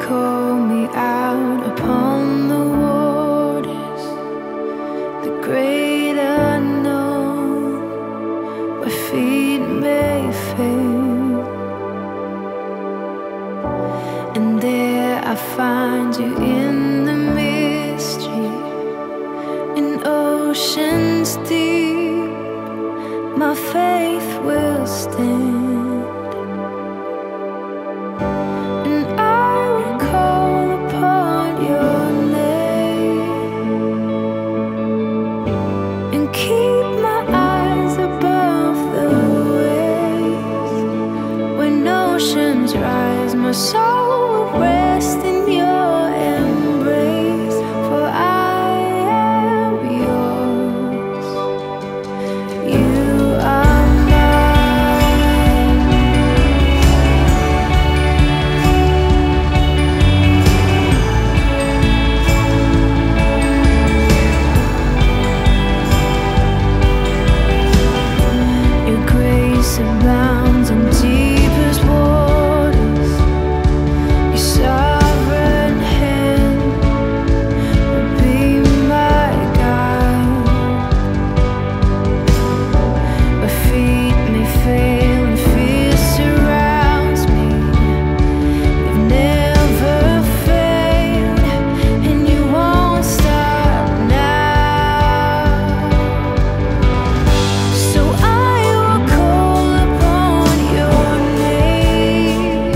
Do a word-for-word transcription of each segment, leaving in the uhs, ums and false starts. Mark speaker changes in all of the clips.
Speaker 1: call me out upon the waters, the great unknown, where feet may fail. And there I find you in the mystery, in oceans deep, my faith will stand. Rise, my soul will rest in your embrace, for I am yours. You are mine. Your grace abounds in deepest waters. Sovereign hand will be my guide. My feet may fail and fear surrounds me. You've never failed, and you won't stop now. So I will call upon your name.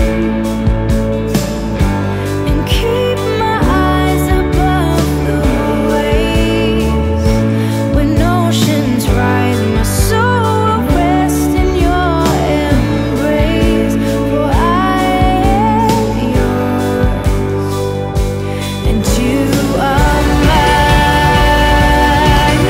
Speaker 1: Keep my eyes above the waves. When oceans rise, my soul will rest in your embrace, for I am yours, and you are mine.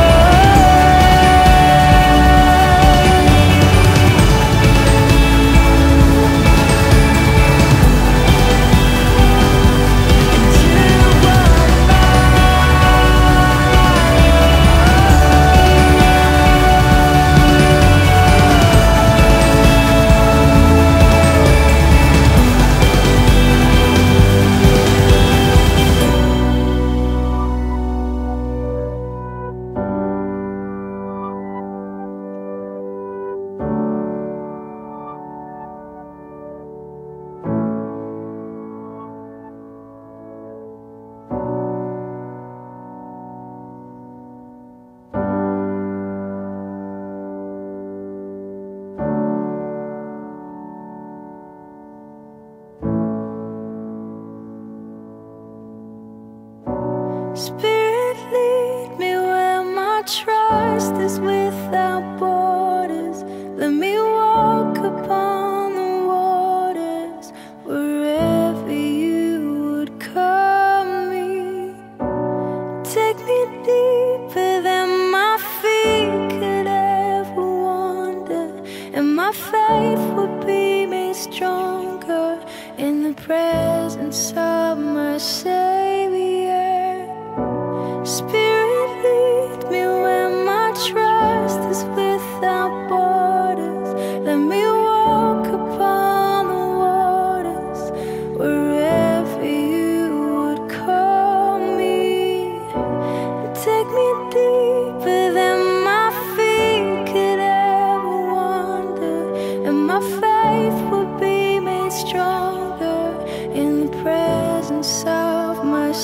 Speaker 1: Spirit, lead me where my trust is without borders. Let me walk upon the waters, wherever you would call me. Take me deeper than my feet could ever wander, and my faith will be made stronger in the presence of my Savior. Spirit, lead me where my trust is without borders. Let me walk upon the waters, wherever you would call me. Take me deeper than my feet could ever wander, and my faith will be made stronger in the presence of my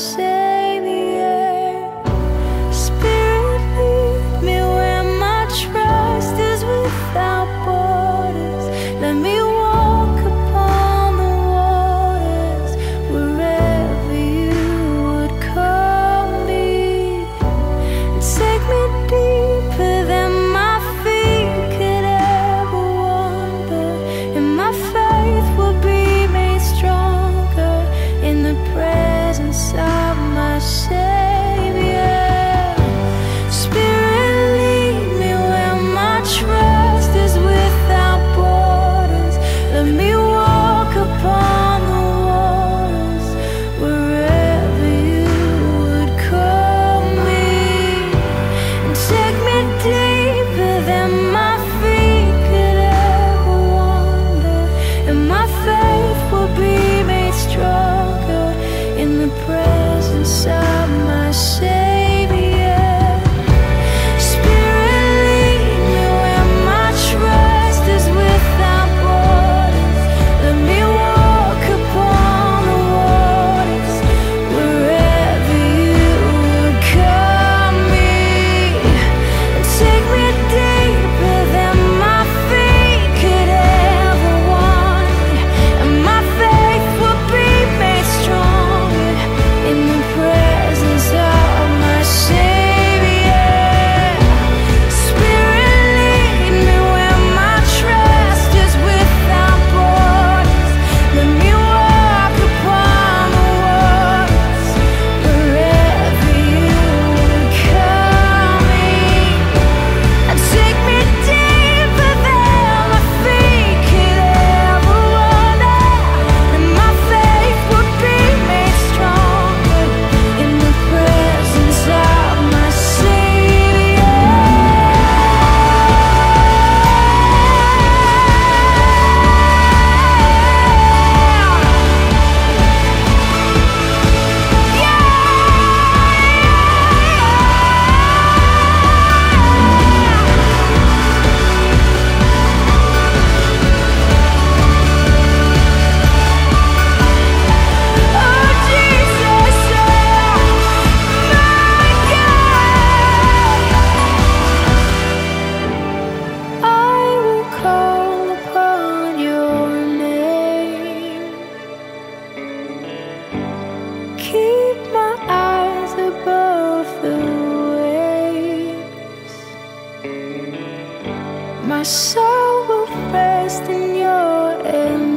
Speaker 1: soul will rest in your embrace.